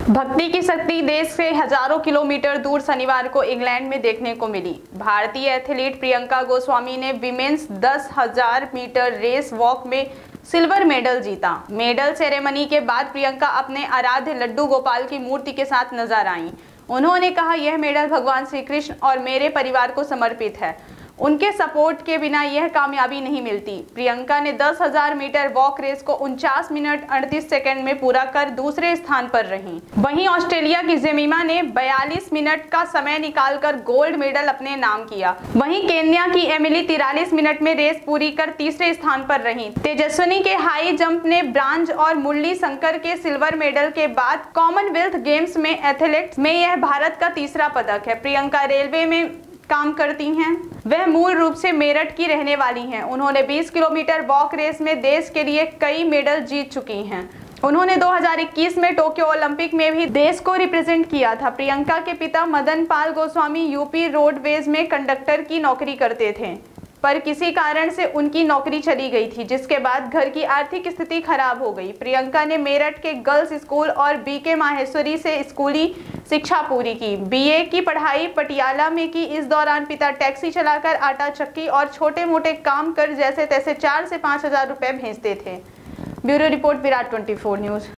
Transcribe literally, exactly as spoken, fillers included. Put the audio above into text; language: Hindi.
भक्ति की शक्ति देश से हजारों किलोमीटर दूर शनिवार को इंग्लैंड में देखने को मिली। भारतीय एथलीट प्रियंका गोस्वामी ने विमेंस दस हजार मीटर रेस वॉक में सिल्वर मेडल जीता। मेडल सेरेमनी के बाद प्रियंका अपने आराध्य लड्डू गोपाल की मूर्ति के साथ नजर आईं। उन्होंने कहा, यह मेडल भगवान श्री कृष्ण और मेरे परिवार को समर्पित है। उनके सपोर्ट के बिना यह कामयाबी नहीं मिलती। प्रियंका ने दस हजार मीटर वॉक रेस को उनचास मिनट अड़तीस सेकंड में पूरा कर दूसरे स्थान पर रहीं। वहीं ऑस्ट्रेलिया की जेमिमा ने बयालीस मिनट का समय निकालकर गोल्ड मेडल अपने नाम किया। वहीं केन्या की एमिली तिरालीस मिनट में रेस पूरी कर तीसरे स्थान पर रहीं। तेजस्विनी के हाई जंप ने ब्रांज और मुरली शंकर के सिल्वर मेडल के बाद कॉमनवेल्थ गेम्स में एथलेटिक्स में यह भारत का तीसरा पदक है। प्रियंका रेलवे में काम करती हैं। वह मूल रूप से मेरठ की रहने वाली हैं। उन्होंने बीस किलोमीटर वॉक रेस में देश के लिए कई मेडल जीत चुकी हैं। उन्होंने दो हज़ार इक्कीस में टोक्यो ओलंपिक में भी देश को रिप्रेजेंट किया था। प्रियंका के पिता मदन पाल गोस्वामी यूपी रोडवेज में कंडक्टर की नौकरी करते थे, पर किसी कारण से उनकी नौकरी चली गई थी, जिसके बाद घर की आर्थिक स्थिति खराब हो गई। प्रियंका ने मेरठ के गर्ल्स स्कूल और बीके माहेश्वरी से स्कूली शिक्षा पूरी की। बीए की पढ़ाई पटियाला में की। इस दौरान पिता टैक्सी चलाकर आटा चक्की और छोटे मोटे काम कर जैसे तैसे चार से पाँच हजार रुपए भेजते थे। ब्यूरो रिपोर्ट, विराट चौबीस न्यूज।